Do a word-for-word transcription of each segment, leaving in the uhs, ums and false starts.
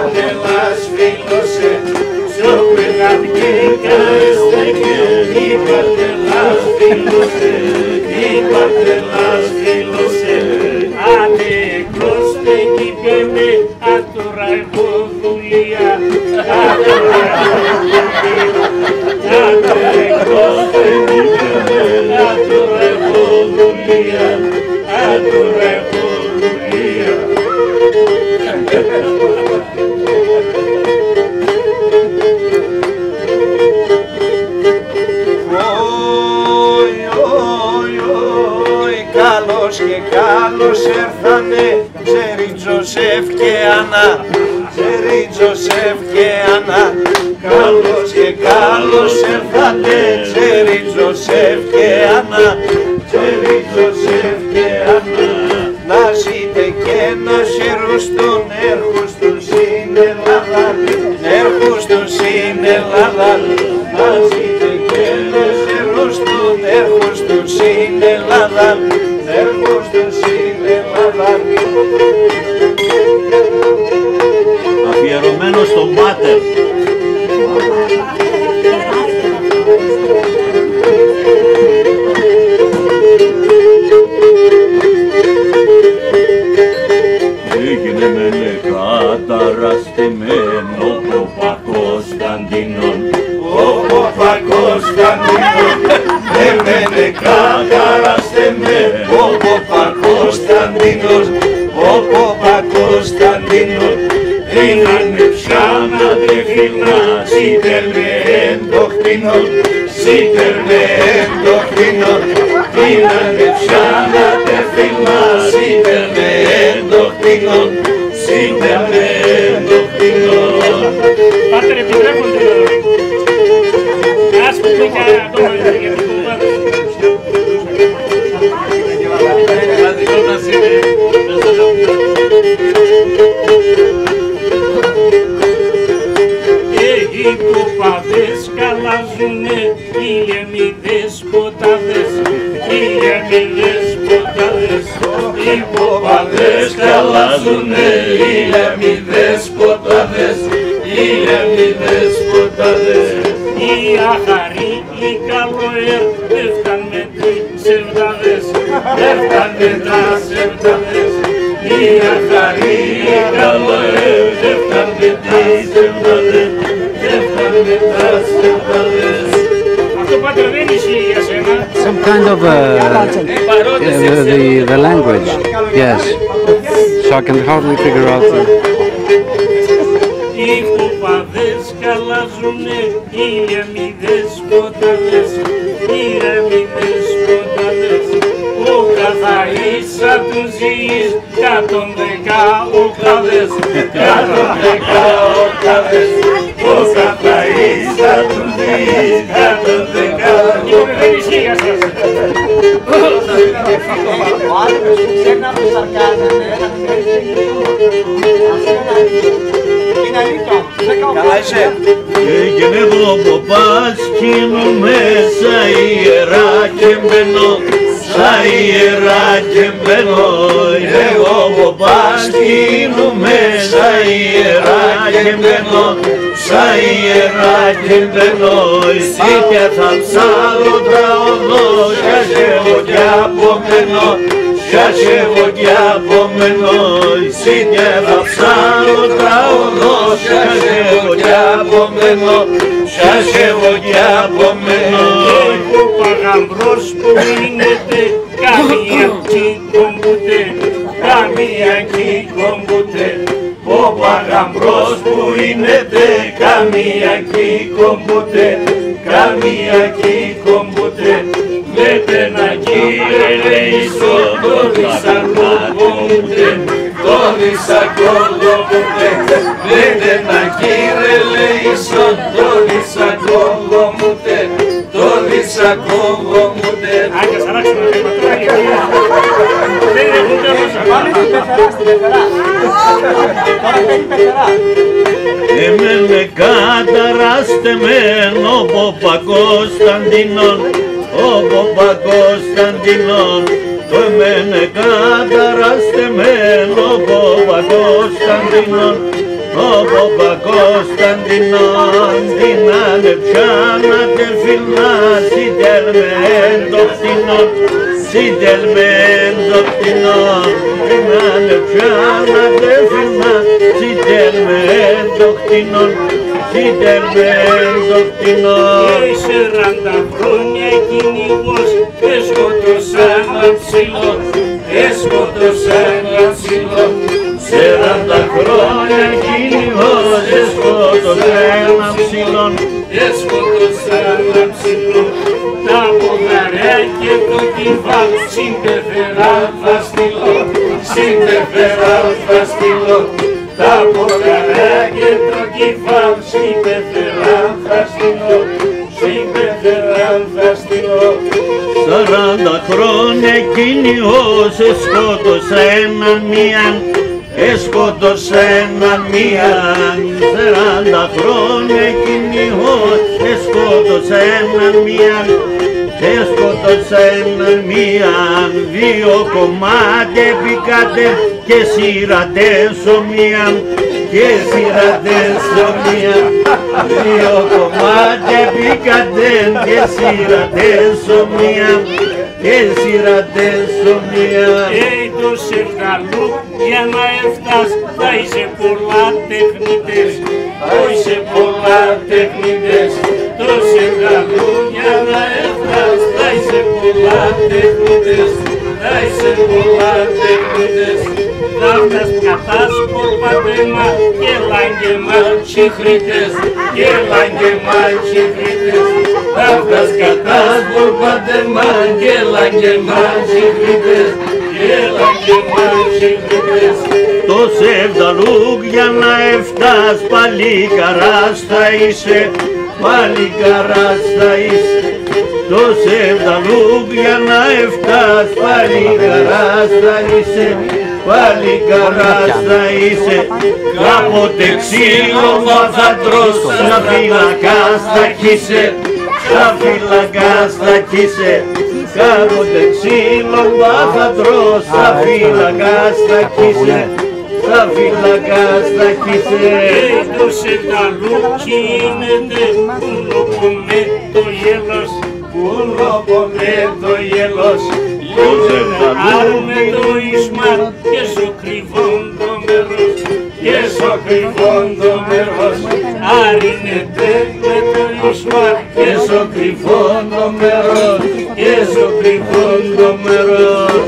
παρτελάς φίλωσε, στο πεγαμπιέκα έστεκε, η παρτελάς φίλωσε, η παρτελάς φίλωσε. Άντε κόστε κι πέμε, ατούρα έχω δουλεία, ατούρα έχω δουλεία. Άντε κόστε κι πέμε, ατούρα έχω δουλεία, ατούρα έχω δουλεία. Καλώς και καλώς έρθανε Τζέρι Τζοσέφ και Άννα, Τζέρι Τζοσέφ και Άννα. Καλώς και καλώς έρθανε Τζέρι Τζοσέφ και Άννα, Τζέρι Τζοσέφ και Άννα. Να ζείτε και να χαιρουστούν, έρχουστούν στην Ελλάδα, έρχουστούν στην Ελλάδα. Να ζείτε και να χαιρουστούν, έρχουστούν στην Ελλάδα, έρχουστούν στην Ελλάδα. Αφιερωμένο στον Πάτερ. Έγινε με καταραστημένο ο Παπακοσταντίνον, ο Παπακοσταντίνον, έμενε καταραστημένο ο Παπακοσταντίνος, ο Παπακοσταντίνος. Ήνανε πια να τρεφίλνα, σίτερνε εντοχτίνον, σίτερνε εντοχτίνον. Ήνανε πια να τρεφίλνα, σίτερνε εντοχτίνον, σίτερνε εντοχτίνον. Πάτερ, επιτρέπονται ας πούμε και ακόμα για την κουβάδα. Οι κοπάδες καλάζουνε, οι λεμίδες ποτάδες, οι λεμίδες ποτάδες. Οι κοπάδες καλάζουνε, οι λεμίδες ποτάδες, οι λεμίδες ποτάδες. Οι αχαροί, οι καλοέρ, έφταν με τις σεβδάδες, έφταν με τα σεβδάδες. Οι αχαροί, οι καλοέρ, έφταν με τις σεβδάδες, έφταν με τα σεβδάδες. Αυτό Πάτερ δεν ισχύει για σένα. Some kind of uh, uh, the the language, yes. So I can hardly figure out. The... Οι κοπάδες καλάζουνε, οι λεμίδες ποτάδες, οι λεμίδες ποτάδες. Ο καθαρίσα του ζεις, κάτον δεκά οκτάδες, κάτον δεκά οκτάδες. Ο καθαρίσα του ζεις, κάτον δεκά οκτάδες. Δεν ισχύει για σας. Ο άνθρωπος που ξέρει να προσαρκάζεται, να είναι αλήθεια. Καλά είσαι. Έγινε ο Παπάς κοινού μέσα ιερά και μπαίνω, σαν ιερά και μπαίνω. Εγώ ο Παπάς κοινού μέσα ιερά και μπαίνω, σαν ιερά και μπαίνω. Εσύ και θα ψάλω τραωδό, κι εγώ κι απομένω, κι εγώ κι απομένω. Εσύ και θα ψάλω τραωδό, κι εγώ κι απομένω, κι εγώ κι απομένω. Ο παγαμπρός που μείνεται, καμία κομπουτέ, καμία κομπουτέ. Ο παγαμπρός που μείνεται, καμία κομπουτέ, καμία κομπουτέ. Λέτε να κύριε λέησο, το δισακόλο μου τε, το δισακόλο μου τε. Λέτε να κύριε λέησο, το δισακόλο μου τε, το δισακόλο μου τε. Άγια, σ' αλλάξουμε το θέμα τώρα γιατί δεν έχουν τέλος. Πάμε την πεθερά, στην πεθερά. Τώρα παίρνει πεθερά. Εμένε καταραστεμένο ο Παπακοσταντίνον, ο Παπακοσταντίνον. Το εμένε καταραστεμένο ο Παπακοσταντίνον, ο Παπακοσταντινόν την ανεψάνα τερφιλά συντελμέν το κτηνόν συντελμέν το κτηνόν την ανεψάνα τερφιλά συντελμέν το κτηνόν συντελμέν το κτηνόν. Και σαράντα χρόνια κυνηγός έσκοτωσαν ένα ψηλό, έσκοτωσαν ένα ψηλό. Σαράντα χρόνια κυνηγός έσκοτωσαν ένα ψηλόν, έσκοτωσαν ένα ψηλό. Τα ποδαριά και το κυβάλ συμπεφεράν θα στείλω, συμπεφεράν θα στείλω. Τα ποδαριά και το κυβάλ συμπεφεράν θα στείλω, συμπεφεράν θα στείλω. Σαράντα χρόνια κυνηγός έσκοτωσε έναν μίαν, έσκοτωσε έναν μίαν. Σαράντα χρόνια κυνηγός έσκοτωσε έναν μίαν, έσκοτωσε έναν μίαν. Δύο κομμάτια πήκατε και σειρατές ομοίαν, και σειρατές ομοίαν. Δύο κομμάτια πήκατε και σειρατές ομοίαν, και σειρατές ομοίαν. Ει το σεργαλού για να εφτάς θα είσαι πολλά τεχνητές, θα είσαι πολλά τεχνητές. Το σεργαλού για να εφτάς θα είσαι πολλά τεχνητές, θα είσαι πολλά τεχνητές. Θα φτάς κατάς πολπατέμα και λάγκεμα τσιχρίτες, και λάγκεμα τσιχρίτες. Θα φτάς κατάς πολπατέμα και λάγκεμα τσιχρίτες, και λάγκεμα τσιχρίτες. Το σεβδαλούκ για να εφτάς πάλι καράς θα είσαι, πάλι καράς θα είσαι. Το σεβδαλούκ για να εφτάς πάλι καράς θα είσαι, πάλι καράς θα είσαι. Κάποτε ξύλο θα τρως, στα φυλακάς θα κοίσε, στα φυλακάς θα κοίσε. Κάποτε ξύλο θα τρως, στα φυλακάς θα κοίσε, στα φυλακάς θα κοίσε. Το σεργαλού γίνεται πουλοπονέ το γέλος, πουλοπονέ το γέλος. Άρμε το ισμάρ και σου κρυβών το μέρος, και σου κρυβών το μέρος. Άρινεται με το ισμάρ και σου κρυβών το μέρος, και σου κρυβών το μέρος.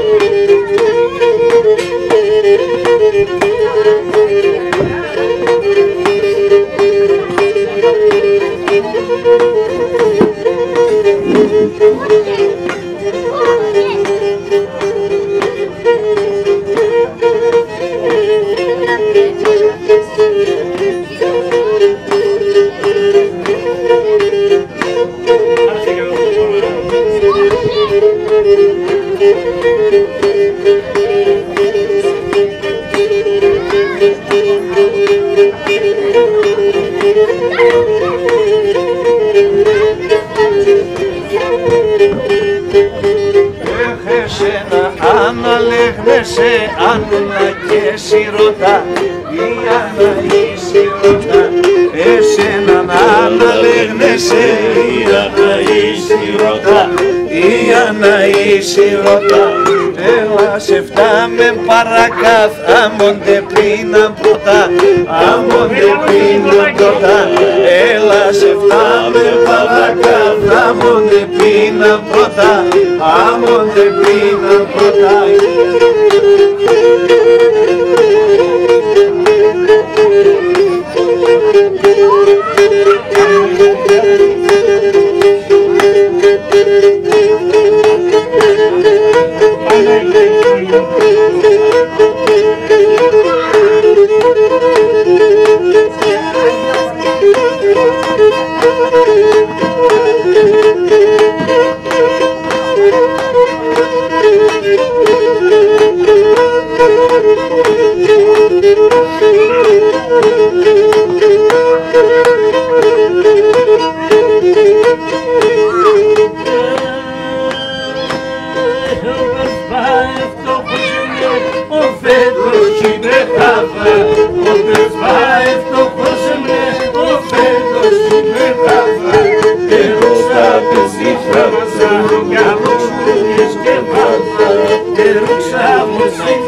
Αναλέγνεσαι Άννα και σιρωτά, η Άννα η σιρωτά. Εσέναν αναλέγνεσαι η Άννα η σιρωτά, η Άννα η σιρωτά. Έλα σε φτάμε παρακάθ, άμονται πριν πρώτα, άμονται πριν πρώτα. Έλα σε φτάμε παρακάθ, άμονται πριν πρώτα, άμονται πριν πρώτα. Thank you. Καλώς μου και σκευάζα, και ρούξα μου